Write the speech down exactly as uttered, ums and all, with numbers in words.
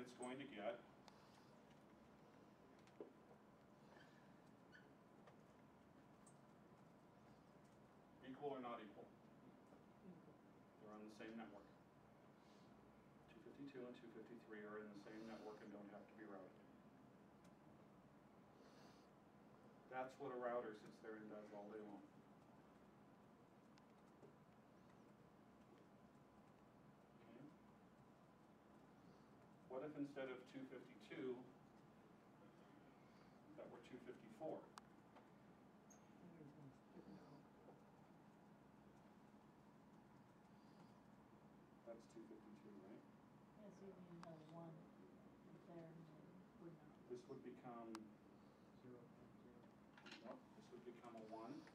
it's going to get equal or not equal? They're on the same network. two fifty-two and two fifty-three are in the same network and don't have to be routed. That's what a router sits there and does all day long. Okay. What if instead of two fifty-two, that were two fifty-four? That's two fifty-two, right? Yes, you need another one there, and would not. This would become, Zero point zero. nope, this would become a one.